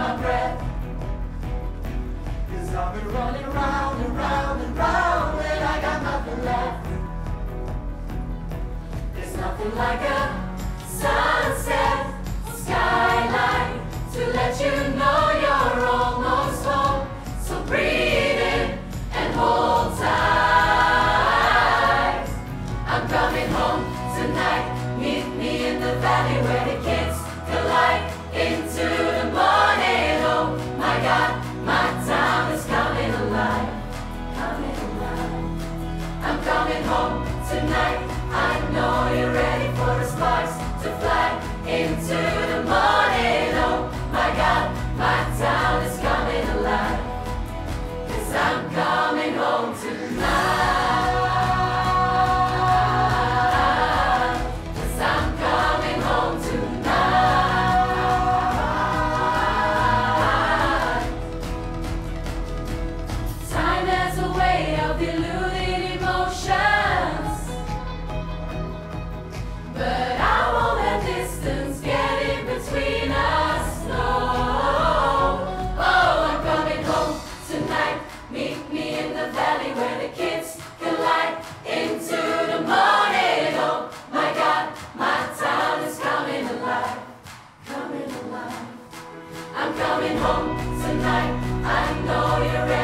my breath. 'Cause I've been running round and round and round, and I got nothing left. There's nothing like a sunset skyline to let you know you're almost home. So breathe in and hold tight. I'm coming home tonight. Meet me in the valley where the kids collide into the morning. Oh my God, my town is coming alive, coming alive. I'm coming home tonight. I know you're ready for the sparks to fly into the morning. Oh my God, my town is coming alive. 'Cause I'm coming home tonight. 'Cause I'm coming home tonight. Time has a way of eluding emotions, but I won't let distance get in between us, no. Oh, I'm coming home tonight. Meet me in the valley where the kids collide into the morning. Oh my God, my town is coming alive, coming alive. I'm coming home tonight. I know you're ready.